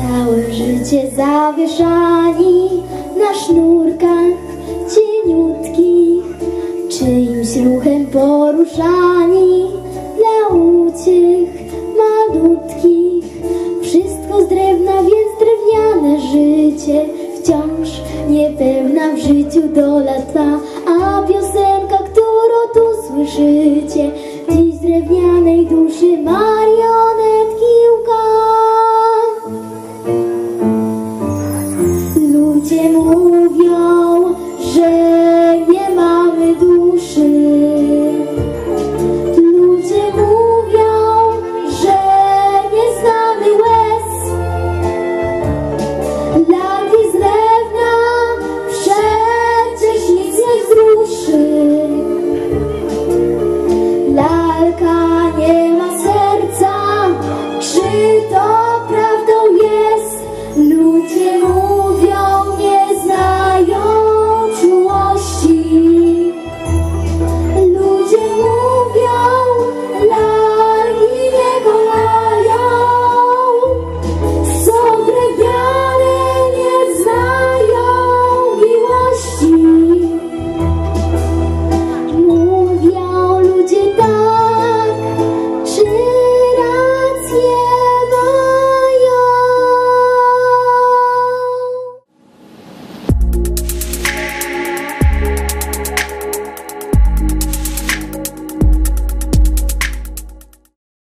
Całe życie zawieszani na sznurkach cieniutkich, czyimś ruchem poruszani dla uciech malutkich. Wszystko z drewna, więc drewniane życie, wciąż niepewna w życiu dola twa. A piosenka, którą tu słyszycie, dziś z drewnianej duszy marionetki łka. Ludzie mówią, że nie mamy duszy. Ludzie mówią, że nie znamy łez. Laki z drewna przecież nic nie wzruszy. Lalka nie ma serca, czy to prawda?